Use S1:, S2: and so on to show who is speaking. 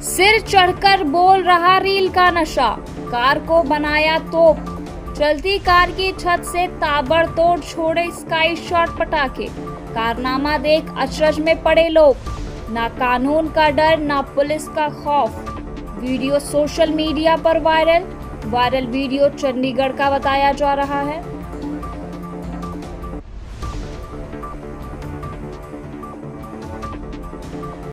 S1: सिर चढ़कर बोल रहा रील का नशा, कार को बनाया तोप। चलती कार की छत से ताबड़तोड़ छोड़े स्काई शॉट पटाखे। कारनामा देख अचरज में पड़े लोग। ना कानून का डर ना पुलिस का खौफ। वीडियो सोशल मीडिया पर वायरल वीडियो चंडीगढ़ का बताया जा रहा है।